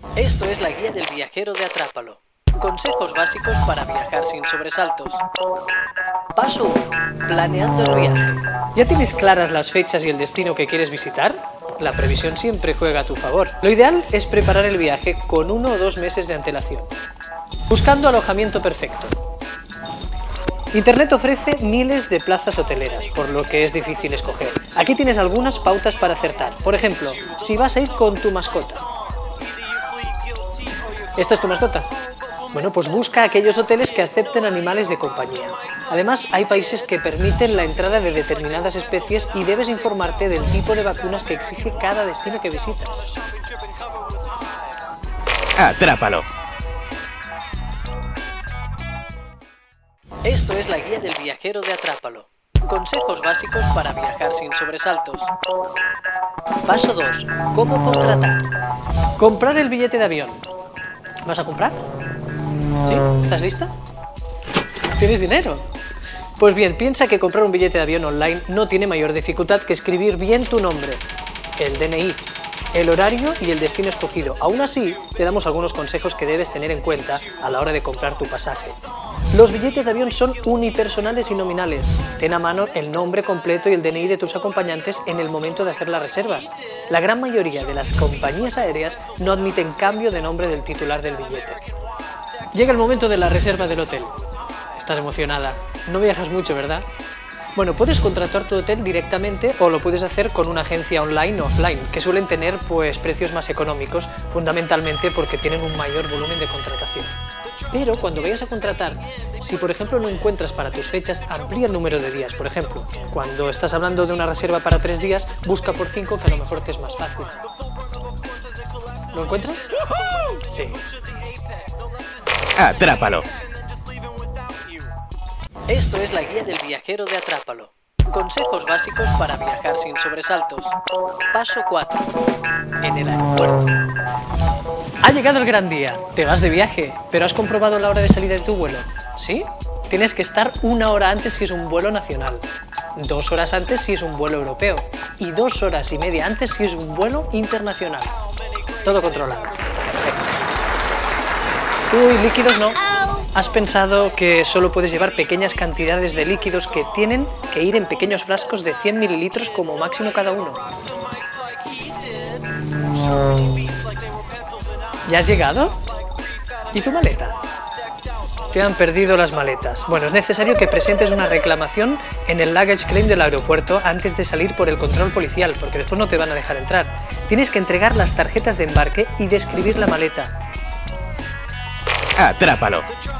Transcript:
Esto es la guía del viajero de Atrápalo. Consejos básicos para viajar sin sobresaltos. Paso 1. Planeando el viaje. ¿Ya tienes claras las fechas y el destino que quieres visitar? La previsión siempre juega a tu favor. Lo ideal es preparar el viaje con 1 o 2 meses de antelación, buscando alojamiento perfecto. Internet ofrece miles de plazas hoteleras, por lo que es difícil escoger. Aquí tienes algunas pautas para acertar. Por ejemplo, si vas a ir con tu mascota. ¿Esta es tu mascota? Bueno, pues busca aquellos hoteles que acepten animales de compañía. Además, hay países que permiten la entrada de determinadas especies y debes informarte del tipo de vacunas que exige cada destino que visitas. Atrápalo. Esto es la guía del viajero de Atrápalo. Consejos básicos para viajar sin sobresaltos. Paso 2. ¿Cómo contratar? Comprar el billete de avión. ¿Vas a comprar? ¿Sí? ¿Estás lista? ¿Tienes dinero? Pues bien, piensa que comprar un billete de avión online no tiene mayor dificultad que escribir bien tu nombre, el DNI, el horario y el destino escogido. Aún así, te damos algunos consejos que debes tener en cuenta a la hora de comprar tu pasaje. Los billetes de avión son unipersonales y nominales. Ten a mano el nombre completo y el DNI de tus acompañantes en el momento de hacer las reservas. La gran mayoría de las compañías aéreas no admiten cambio de nombre del titular del billete. Llega el momento de la reserva del hotel. Estás emocionada. No viajas mucho, ¿verdad? Bueno, puedes contratar tu hotel directamente o lo puedes hacer con una agencia online o offline, que suelen tener precios más económicos, fundamentalmente porque tienen un mayor volumen de contratación. Pero cuando vayas a contratar, si por ejemplo no encuentras para tus fechas, amplía el número de días. Por ejemplo, cuando estás hablando de una reserva para 3 días, busca por 5, que a lo mejor te es más fácil. ¿Lo encuentras? Sí. Atrápalo. Esto es la guía del viajero de Atrápalo. Consejos básicos para viajar sin sobresaltos. Paso 4. En el aeropuerto. Ha llegado el gran día. Te vas de viaje, pero ¿has comprobado la hora de salida de tu vuelo? ¿Sí? Tienes que estar 1 hora antes si es un vuelo nacional, 2 horas antes si es un vuelo europeo y 2 horas y media antes si es un vuelo internacional. Todo controlado. Uy, líquidos no. ¿Has pensado que solo puedes llevar pequeñas cantidades de líquidos que tienen que ir en pequeños frascos de 100 mililitros como máximo cada uno? ¿Ya has llegado? ¿Y tu maleta? Te han perdido las maletas. Bueno, es necesario que presentes una reclamación en el luggage claim del aeropuerto antes de salir por el control policial, porque después no te van a dejar entrar. Tienes que entregar las tarjetas de embarque y describir la maleta. Atrápalo.